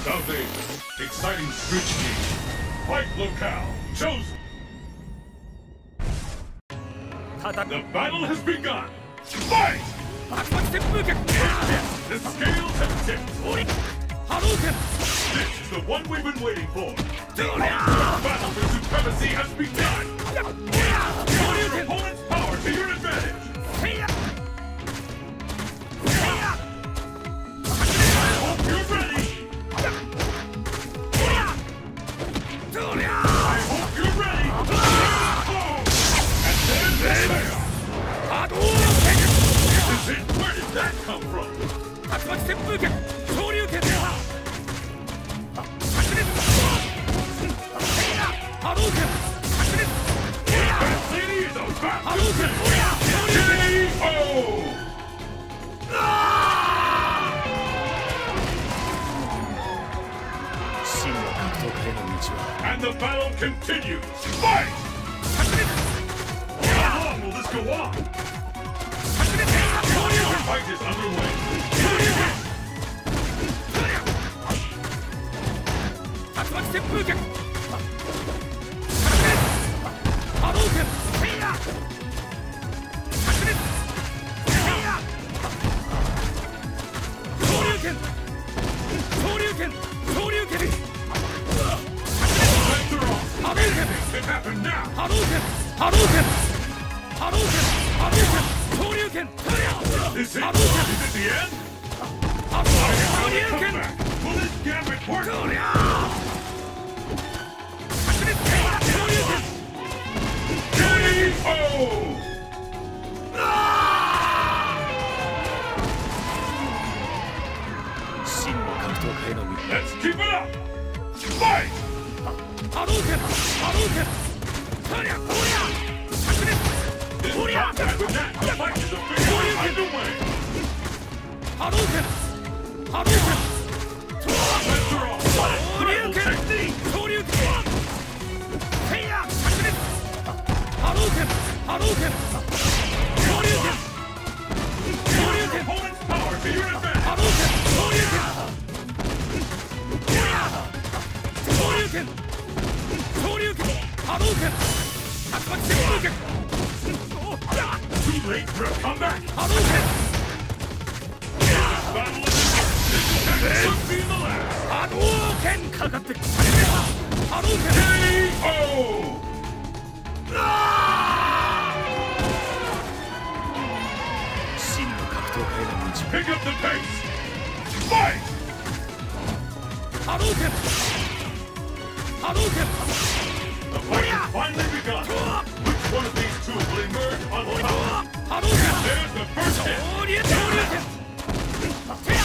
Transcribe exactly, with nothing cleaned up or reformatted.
South Asia. Exciting switch game. Fight locale chosen. The battle has begun. Fight! The scales have tipped. This is the one we've been waiting for. The ultimate battle for supremacy has begun. Use your opponent's power to your advantage. I hope you're ready. I hope you're ready. Oh! And then the payoff. This is it. Where did that come from? And the battle continues. Fight! How long will this go on? The fight is underway. It happened now! Hadouken! Hadouken! Hadouken! Hadouken! Shoryuken! Is it? Is it the end? Hadouken! Will this gambit work? Shoryuken! K O! Let's keep it up! Fight! Hadouken! Hadouken! This is not bad with that. The fight is officially underway. Hadouken! Hadouken! Let's draw. Rival technique. Hadouken! Hadouken! Hadouken! Use your opponent's power to your advantage. Hadouken! Hadouken! Hadouken! Hadouken! Too late for a comeback! Hadouken! This battle is over. This could be the last! Hadouken! Hadouken! K O! Pick up the pace! Fight! Hadouken! Hadouken! The fight has finally begun! Which one of these two will emerge on top? Hadouken! There's the first hit!